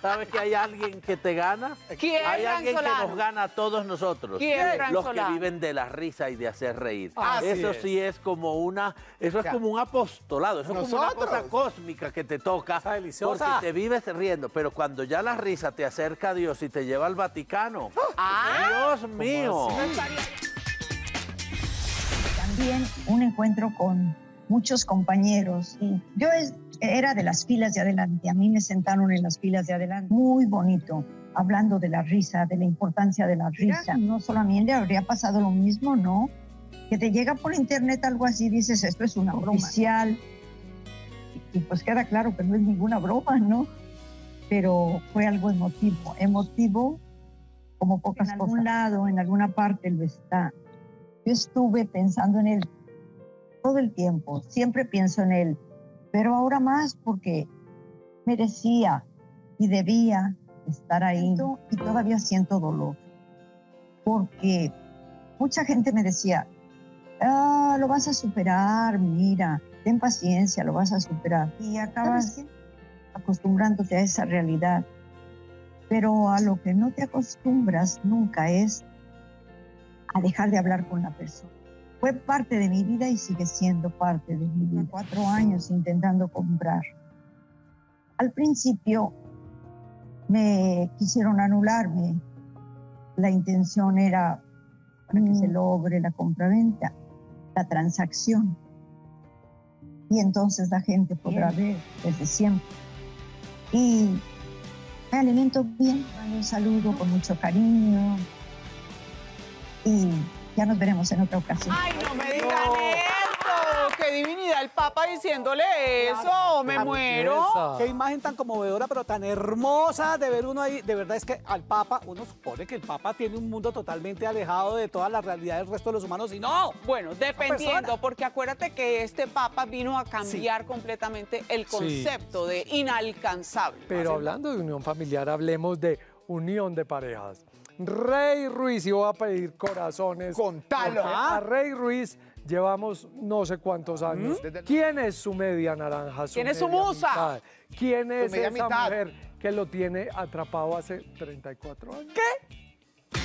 ¿Sabes que hay alguien que te gana? ¿Quién, Hay alguien Solano? que nos gana a todos nosotros. ¿Quién, Los que Solano? viven de la risa y de hacer reír. Así Eso es. sí es como una, eso es como un apostolado, eso es como una nosotros. cosa cósmica que te toca. Está deliciosa. Porque te vives riendo, pero cuando ya la risa te acerca a Dios y te lleva al Vaticano. Dios mío. También un encuentro con muchos compañeros. Y yo era de las filas de adelante, a mí me sentaron en las filas de adelante. Muy bonito, hablando de la risa, de la importancia de la risa. No solo a mí le habría pasado lo mismo, ¿no? Que te llega por internet algo así, dices, esto es una broma oficial. Y pues queda claro que no es ninguna broma, ¿no? Pero fue algo emotivo como pocas cosas. En algún lado, en alguna parte lo está. Yo estuve pensando en él todo el tiempo, siempre pienso en él, pero ahora más porque merecía y debía estar ahí y todavía siento dolor. Porque mucha gente me decía, lo vas a superar, mira, ten paciencia, lo vas a superar. Y acabas acostumbrándote a esa realidad. Pero a lo que no te acostumbras nunca es a dejar de hablar con la persona. Fue parte de mi vida y sigue siendo parte de mi vida. 4 años intentando comprar. Al principio me quisieron anularme. La intención era para que se logre la compraventa, la transacción. Y entonces la gente podrá ver desde siempre. Y me alimento bien, mando un saludo con mucho cariño. Y ya nos veremos en otra ocasión. ¡Ay, no me digan eso! ¡Qué divinidad el Papa diciéndole eso! ¡Me muero! Qué imagen tan conmovedora, pero tan hermosa de ver uno ahí. De verdad es que al Papa, uno supone que el Papa tiene un mundo totalmente alejado de toda la realidad del resto de los humanos, y no. Bueno, dependiendo, porque acuérdate que este Papa vino a cambiar completamente el concepto de inalcanzable. Pero hablando de unión familiar, hablemos de unión de parejas. Rey Ruiz, y voy a pedir corazones. Contalo. Porque a Rey Ruiz llevamos no sé cuántos años. ¿Quién es su media naranja? ¿Quién es su media musa? mitad? ¿Quién es media esa mitad. mujer que lo tiene atrapado hace 34 años? ¿Qué?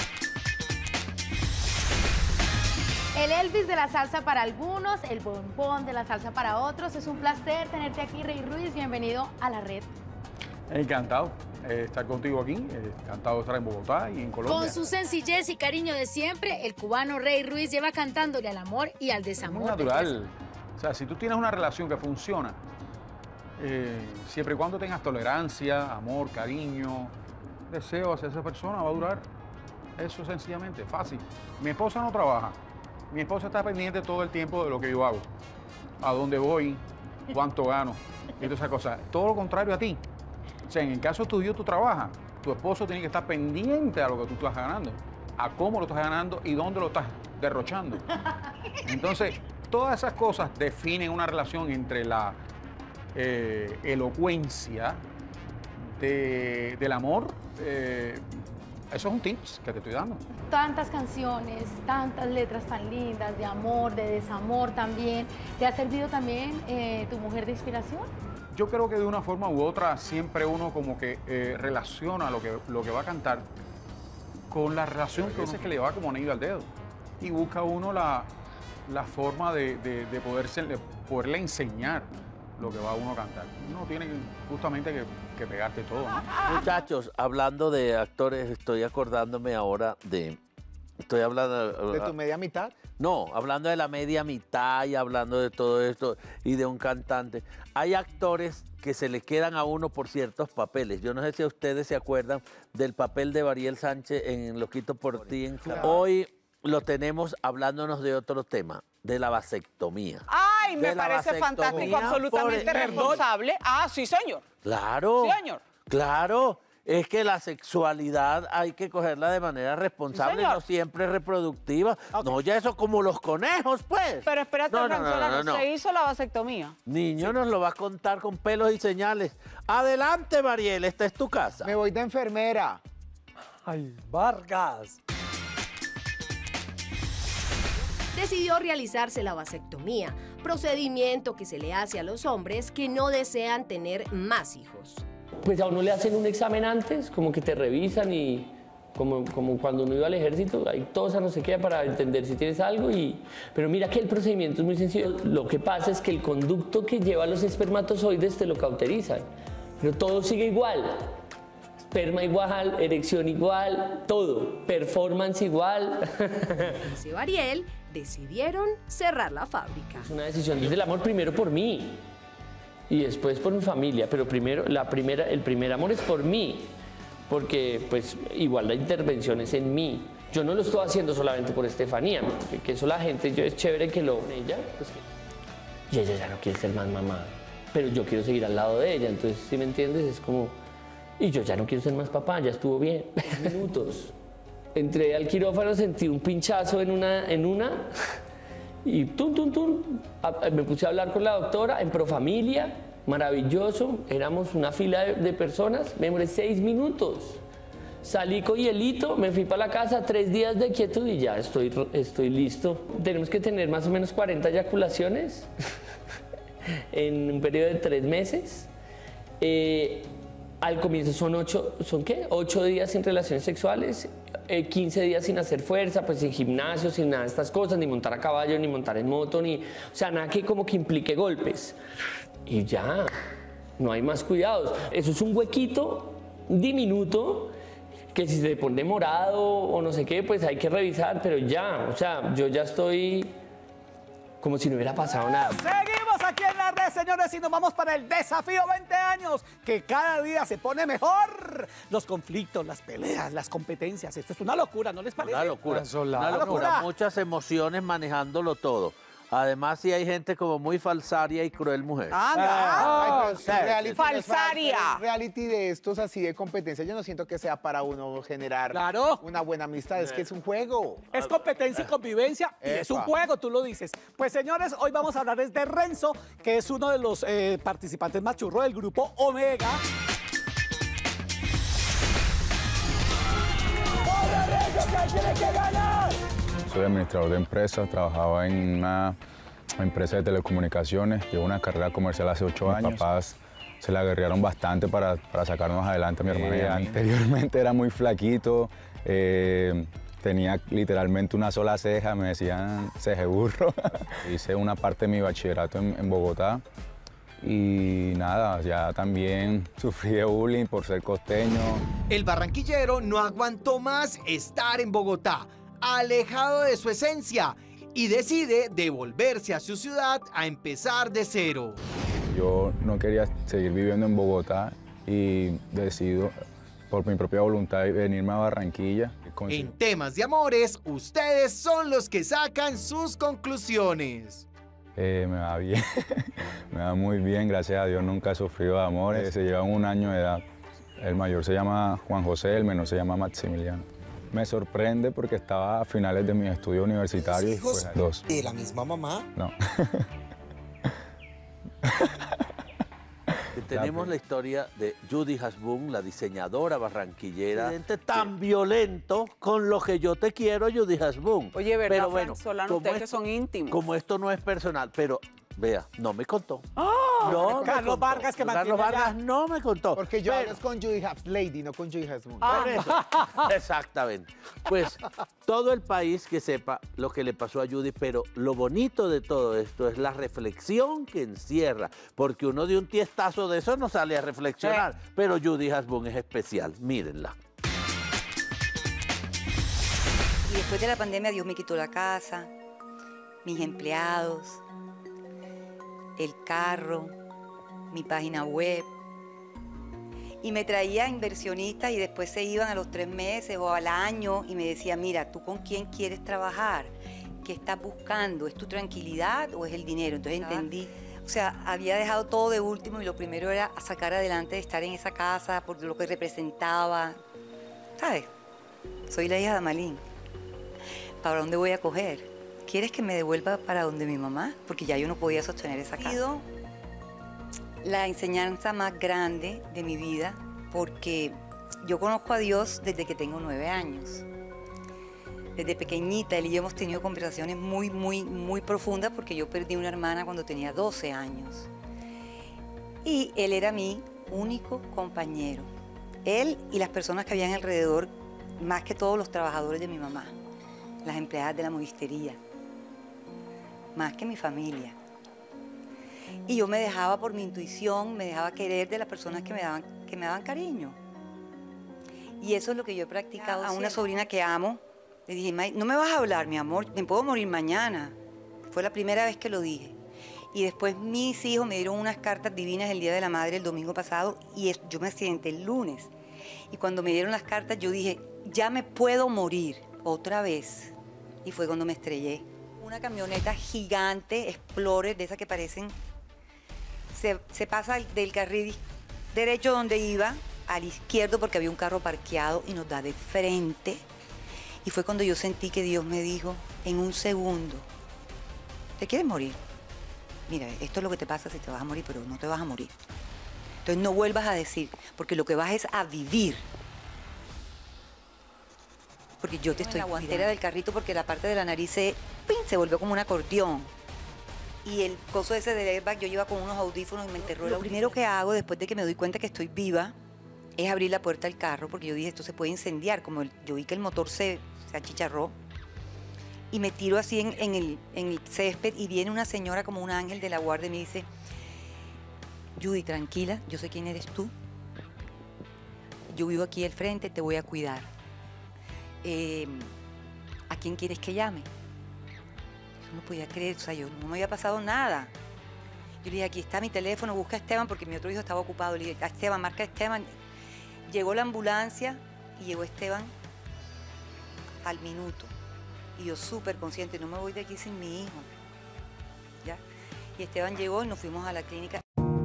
El Elvis de la salsa para algunos, el bombón de la salsa para otros. Es un placer tenerte aquí, Rey Ruiz. Bienvenido a la red. Encantado de estar contigo aquí, encantado de estar en Bogotá y en Colombia. Con su sencillez y cariño de siempre, el cubano Rey Ruiz lleva cantándole al amor y al desamor. Muy natural. O sea, si tú tienes una relación que funciona, siempre y cuando tengas tolerancia, amor, cariño, deseo hacia esa persona, va a durar. Eso sencillamente, fácil. Mi esposa no trabaja. Mi esposa está pendiente todo el tiempo de lo que yo hago. A dónde voy, cuánto gano y todas esas cosas. Todo lo contrario a ti. O sea, en el caso tuyo, tú trabajas. Tu esposo tiene que estar pendiente a lo que tú estás ganando, a cómo lo estás ganando y dónde lo estás derrochando. Entonces, todas esas cosas definen una relación entre la elocuencia del amor. Eso es un tips que te estoy dando. Tantas canciones, tantas letras tan lindas de amor, de desamor también. ¿Te ha servido también tu mujer de inspiración? Yo creo que de una forma u otra siempre uno como que relaciona lo que va a cantar con la relación que uno que le va como anillo al dedo. Y busca uno la forma de poderle enseñar lo que va uno a cantar. Uno tiene justamente que pegarte todo, ¿no? Muchachos, hablando de actores, estoy acordándome ahora de... Estoy hablando... ¿De tu media mitad? No, hablando de la media mitad y hablando de todo esto y de un cantante. Hay actores que se le quedan a uno por ciertos papeles. Yo no sé si ustedes se acuerdan del papel de Bariel Sánchez en Loquito por ti. Hoy lo tenemos hablándonos de otro tema, de la vasectomía. ¡Ay, me De la parece fantástico, vasectomía absolutamente responsable! ¡Ah, sí, señor! Claro. Sí, señor. Claro. Es que la sexualidad hay que cogerla de manera responsable, señor. no siempre reproductiva. No, ya eso como los conejos, pues. Pero espérate, No, Solano, se hizo la vasectomía. Niño, nos lo va a contar con pelos y señales. Adelante, Mariel, esta es tu casa. Me voy de enfermera. ¡Ay, Vargas! Decidió realizarse la vasectomía, procedimiento que se le hace a los hombres que no desean tener más hijos. pues a uno le hacen un examen antes, como que te revisan y como cuando uno iba al ejército, hay tosa, no sé qué, para entender si tienes algo. Pero mira que el procedimiento es muy sencillo. Lo que pasa es que el conducto que lleva los espermatozoides te lo cauterizan, pero todo sigue igual. Esperma igual, erección igual, todo. Performance igual. Dice Bariel, decidieron cerrar la fábrica. Es una decisión desde el amor, primero por mí y después por mi familia, pero primero el primer amor es por mí, porque pues igual la intervención es en mí. Yo no lo estoy haciendo solamente por Estefanía, que eso la gente, es chévere que lo ella, pues y ella ya no quiere ser más mamá, pero yo quiero seguir al lado de ella, entonces, si me entiendes, es como, y yo ya no quiero ser más papá, ya estuvo bien. 10 minutos. Entré al quirófano, sentí un pinchazo en una y me puse a hablar con la doctora en Profamilia, maravilloso, éramos una fila de personas, me demoré 6 minutos. Salí con hielito, me fui para la casa, 3 días de quietud y ya estoy listo. Tenemos que tener más o menos 40 eyaculaciones en un periodo de 3 meses. Al comienzo son 8 días sin relaciones sexuales, 15 días sin hacer fuerza, pues sin gimnasio, sin nada de estas cosas, ni montar a caballo, ni montar en moto, o sea, nada que como que implique golpes. Y ya, no hay más cuidados. Eso es un huequito diminuto que si se pone morado o no sé qué, pues hay que revisar, pero ya, o sea, yo ya estoy como si no hubiera pasado nada. Seguimos aquí en la red, señores, y nos vamos para el desafío 20 años, que cada día se pone mejor. Los conflictos, las peleas, las competencias, esto es una locura, ¿no les parece? Una locura, Una locura. muchas emociones manejándolo todo. Además, sí hay gente como muy falsaria y cruel mujer. Falsaria. El reality de estos así de competencia, yo no siento que sea para uno generar una buena amistad, es que es un juego. Es competencia y convivencia y es un juego, tú lo dices. Pues señores, hoy vamos a hablar de Renzo, que es uno de los participantes más churros del grupo Omega. ¡Tiene que ganar! Soy administrador de empresas, trabajaba en una empresa de telecomunicaciones, llevo una carrera comercial hace 8 años. Mis papás se la guerrearon bastante para sacarnos adelante, mi hermana y a mí. Anteriormente era muy flaquito, tenía literalmente una sola ceja, me decían cejeburro. Hice una parte de mi bachillerato en Bogotá y nada, ya también sufrí de bullying por ser costeño. El barranquillero no aguantó más estar en Bogotá, alejado de su esencia, y decide devolverse a su ciudad a empezar de cero. Yo no quería seguir viviendo en Bogotá y decido por mi propia voluntad venirme a Barranquilla. En temas de amores, ustedes son los que sacan sus conclusiones. Me va bien, me va muy bien, gracias a Dios nunca he sufrido de amores. Se llevan 1 año de edad. El mayor se llama Juan José, el menor se llama Maximiliano. Me sorprende porque estaba a finales de mis estudios universitarios. ¿Hijos pues, 2. de la misma mamá? No. Tenemos la historia de Judy Hasbun, la diseñadora barranquillera. Tan violento con lo que yo te quiero, Judy Hasbun. Oye, ¿verdad, pero bueno, Frank Solano, ustedes que son íntimos? Como esto no es personal, pero vea, no me contó. No, Carlos Vargas, que mantiene Carlos Vargas no me contó. Porque yo hablo con Judy Lady, no con Judy Hasbun. Exactamente. Pues todo el país que sepa lo que le pasó a Judy, pero lo bonito de todo esto es la reflexión que encierra, porque uno de un tiestazo de eso no sale a reflexionar, pero Judy Hasbun es especial, mírenla. Y después de la pandemia Dios me quitó la casa, mis empleados, el carro, mi página web. Y me traía inversionistas y después se iban a los 3 meses o al año y me decían, mira, ¿tú con quién quieres trabajar? ¿Qué estás buscando? ¿Es tu tranquilidad o es el dinero? Entonces entendí. O sea, había dejado todo de último y lo primero era sacar adelante de estar en esa casa por lo que representaba. ¿Sabes? Soy la hija de Amalín. ¿Para dónde voy a coger? ¿Quieres que me devuelva para donde mi mamá? Porque ya yo no podía sostener esa casa. La enseñanza más grande de mi vida, porque yo conozco a Dios desde que tengo 9 años. Desde pequeñita, él y yo hemos tenido conversaciones muy profundas porque yo perdí una hermana cuando tenía 12 años. Y él era mi único compañero. Él y las personas que habían alrededor, más que todos los trabajadores de mi mamá, las empleadas de la modistería, más que mi familia. Y yo me dejaba por mi intuición, me dejaba querer de las personas que me daban cariño. Y eso es lo que yo he practicado a una sobrina que amo. Le dije, no me vas a hablar, mi amor, me puedo morir mañana. Fue la primera vez que lo dije. Y después mis hijos me dieron unas cartas divinas el Día de la Madre el domingo pasado y yo me accidenté el lunes. Y cuando me dieron las cartas yo dije, ya me puedo morir otra vez. Y fue cuando me estrellé. Una camioneta gigante, Explorer, de esas que parecen... Se pasa del carril derecho donde iba al izquierdo porque había un carro parqueado y nos da de frente. Y fue cuando yo sentí que Dios me dijo, en un segundo, ¿te quieres morir? Mira, esto es lo que te pasa si te vas a morir, pero no te vas a morir. Entonces no vuelvas a decir, porque lo que vas es a vivir. Porque yo te estoy... En la guantera del carrito porque la parte de la nariz se volvió como un acordeón. Y el coso ese del airbag, yo iba con unos audífonos y me enterró. Lo primero que hago después de que me doy cuenta que estoy viva es abrir la puerta del carro porque yo dije, esto se puede incendiar. Como yo vi que el motor se achicharró. Y me tiro así en el césped y viene una señora como un ángel de la guardia y me dice, Judy, tranquila, yo sé quién eres tú. Yo vivo aquí al frente, te voy a cuidar. ¿A quién quieres que llame? Yo no podía creer, o sea, no me había pasado nada. Yo le dije, aquí está mi teléfono, busca a Esteban porque mi otro hijo estaba ocupado. Le dije, a Esteban, marca a Esteban. Llegó la ambulancia y llegó Esteban al minuto. Y yo súper consciente, no me voy de aquí sin mi hijo. ¿Ya? Y Esteban llegó y nos fuimos a la clínica.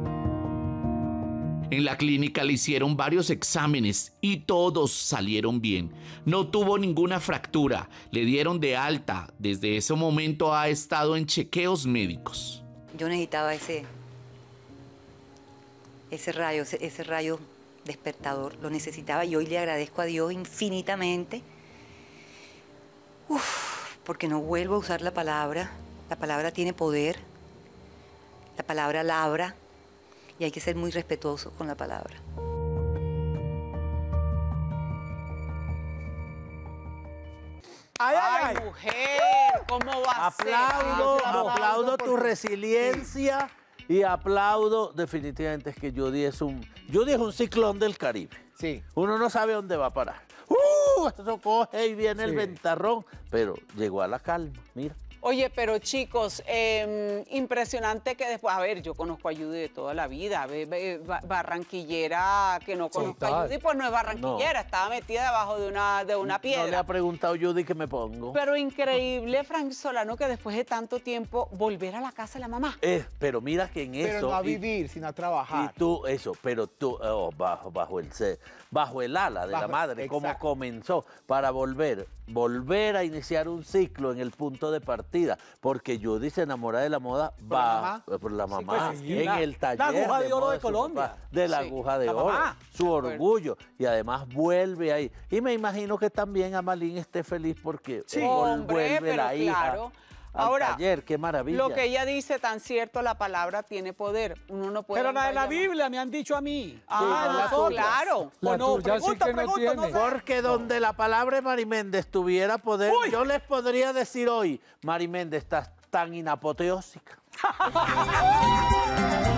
En la clínica le hicieron varios exámenes y todos salieron bien. No tuvo ninguna fractura, le dieron de alta. Desde ese momento ha estado en chequeos médicos. Yo necesitaba ese rayo despertador, lo necesitaba y hoy le agradezco a Dios infinitamente. Porque no vuelvo a usar la palabra tiene poder, la palabra labra. Y hay que ser muy respetuoso con la palabra. ¡Ay, mujer! ¿Cómo va a ser? Aplaudo tu resiliencia y aplaudo definitivamente es que Judy es un ciclón del Caribe. Sí. Uno no sabe dónde va a parar. Eso coge y viene el ventarrón, pero llegó a la calma, mira. Oye, pero chicos, impresionante que después, a ver, yo conozco a Judy de toda la vida, barranquillera que no conozco a Judy, pues no es barranquillera, estaba metida debajo de una piedra. No le ha preguntado Judy que me pongo. Pero increíble, Frank Solano, que después de tanto tiempo volver a la casa de la mamá. Pero mira que en eso... Pero no a vivir, sino a trabajar. Y tú, pero tú, bajo el ala de la madre, como comenzó, para volver a iniciar un ciclo en el punto de partida, porque Judy se enamora de la moda por la mamá, en el taller. La aguja de oro de Colombia. De la aguja de oro, su orgullo, y además vuelve ahí. Y me imagino que también Amalín esté feliz porque vuelve la hija. Ahora, taller, qué maravilla. Lo que ella dice tan cierto, la palabra tiene poder. Uno no puede. Pero la de la Biblia me han dicho a mí. Claro. Porque donde la palabra de Mari Méndez tuviera poder, yo les podría decir hoy, Mari Méndez, estás tan inapoteósica.